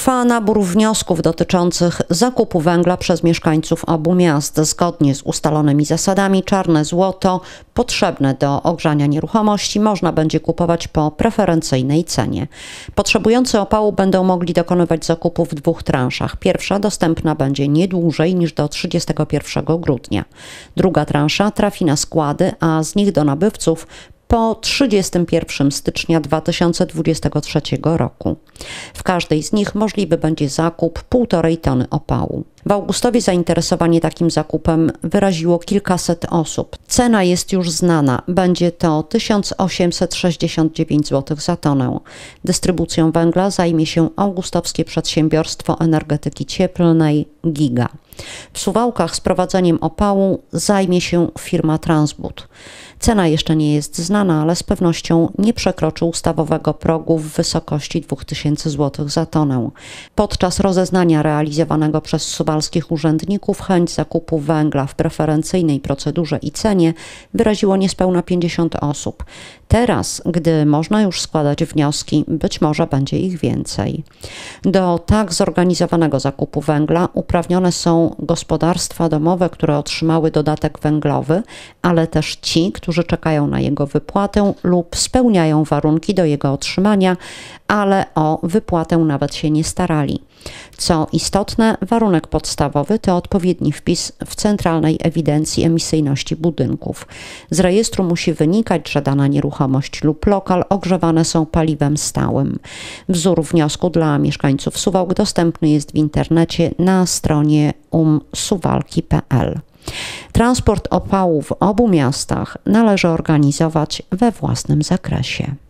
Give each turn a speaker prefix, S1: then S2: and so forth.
S1: Trwa nabór wniosków dotyczących zakupu węgla przez mieszkańców obu miast. Zgodnie z ustalonymi zasadami czarne złoto potrzebne do ogrzania nieruchomości można będzie kupować po preferencyjnej cenie. Potrzebujący opału będą mogli dokonywać zakupu w 2 transzach. Pierwsza dostępna będzie nie dłużej niż do 31 grudnia. Druga transza trafi na składy, a z nich do nabywców po 31 stycznia 2023 roku. W każdej z nich możliwy będzie zakup 1,5 tony opału. W Augustowie zainteresowanie takim zakupem wyraziło kilkaset osób. Cena jest już znana. Będzie to 1869 zł za tonę. Dystrybucją węgla zajmie się augustowskie przedsiębiorstwo energetyki cieplnej Giga. W Suwałkach sprowadzeniem opału zajmie się firma Transbud. Cena jeszcze nie jest znana, ale z pewnością nie przekroczy ustawowego progu w wysokości 2000 zł za tonę. Podczas rozeznania realizowanego przez suwalskich urzędników chęć zakupu węgla w preferencyjnej procedurze i cenie wyraziło niespełna 50 osób. Teraz, gdy można już składać wnioski, być może będzie ich więcej. Do tak zorganizowanego zakupu węgla uprawnione są gospodarstwa domowe, które otrzymały dodatek węglowy, ale też ci, którzy czekają na jego wypłatę lub spełniają warunki do jego otrzymania, ale o wypłatę nawet się nie starali. Co istotne, warunek podstawowy to odpowiedni wpis w Centralnej Ewidencji Emisyjności Budynków. Z rejestru musi wynikać, że dana nieruchomość lub lokal ogrzewane są paliwem stałym. Wzór wniosku dla mieszkańców Suwałk dostępny jest w internecie na stronie umsuwalki.pl. Transport opału w obu miastach należy organizować we własnym zakresie.